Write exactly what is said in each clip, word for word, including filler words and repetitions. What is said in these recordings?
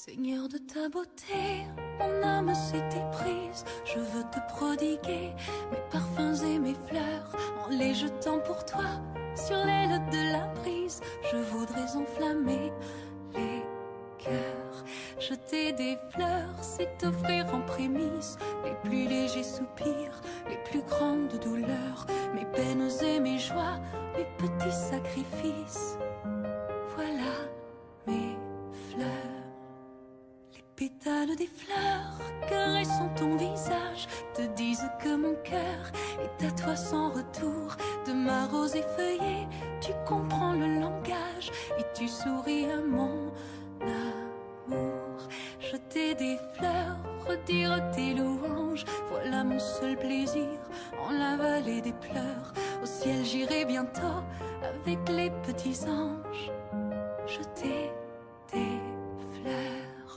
Seigneur de ta beauté, mon âme s'est éprise. Je veux te prodiguer mes parfums et mes fleurs, en les jetant pour toi sur l'aile de la brise. Je voudrais enflammer les cœurs. Jeter des fleurs, c'est t'offrir en prémisse les plus légers soupirs, les plus grandes douleurs, mes peines et mes joies, mes petits sacrifices. Voilà mes fleurs. Les pétales des fleurs caressant ton visage te disent que mon cœur est à toi sans retour. De ma rose effeuillée, tu comprends le langage et tu souris à mon amour. Jeter des fleurs, redire tes louanges, voilà mon seul plaisir en la vallée des pleurs. Au ciel j'irai bientôt avec les petits anges. Jeter des fleurs.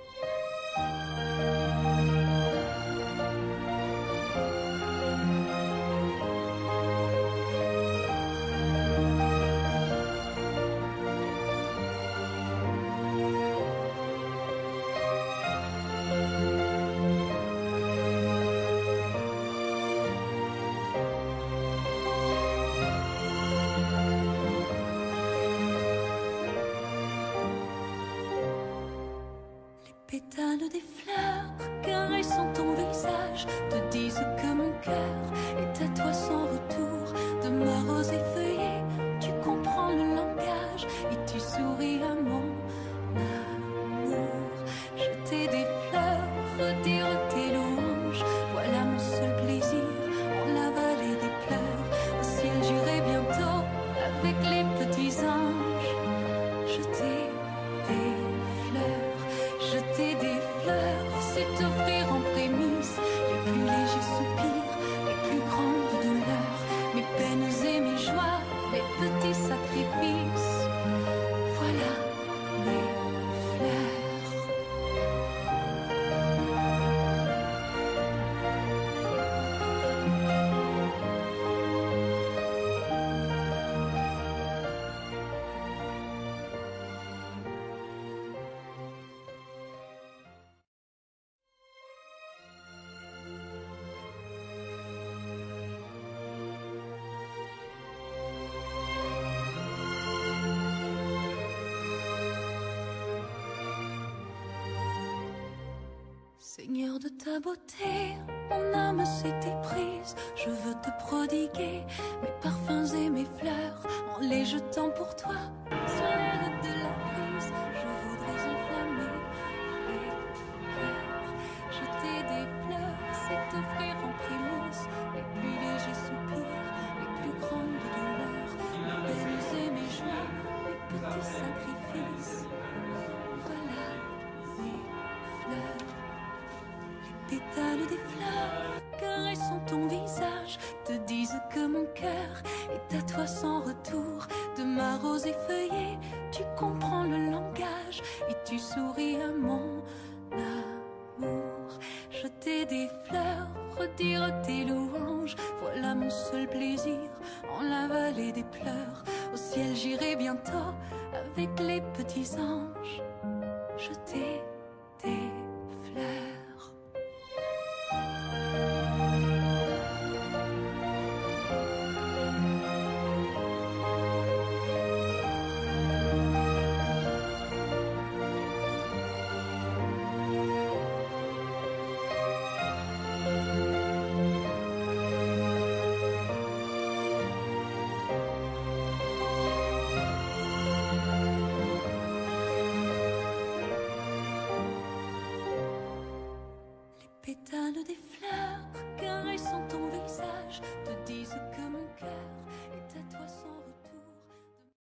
Pétales des fleurs caressant ton visage te disent que mon cœur est à toi sans retour. De ma rose effeuillée, tu comprends le langage et tu souris à mon amour. Jeter des fleurs, redire tes louanges, voilà mon seul plaisir en la vallée des pleurs. Au ciel j'irai bientôt avec les petits anges. Jeter des fleurs. Jeter des fleurs, c'est t'offrir en prémisse les plus légers soupirs, les plus grandes douleurs, mes peines et mes joies, mes petits sacrifices. Voilà mes fleurs. Seigneur de ta beauté, mon âme s'est éprise. Je veux te prodiguer mes parfums et mes fleurs, en les jetant pour toi sur l'aile de la brise. Je voudrais enflammer les cœurs. Jeter des fleurs, c'est t'offrir en prémisse les plus légers soupirs, les plus grandes douleurs, mes peines et mes joies, mes petits sacrifices. Voilà mes fleurs. Pétales des fleurs caressant ton visage te disent que mon cœur est à toi sans retour. De ma rose effeuillée, tu comprends le langage et tu souris à mon amour. Jeter des fleurs, redire tes louanges, voilà mon seul plaisir en la vallée des pleurs. Au ciel j'irai bientôt avec les petits anges. Jeter des fleurs. Pétales des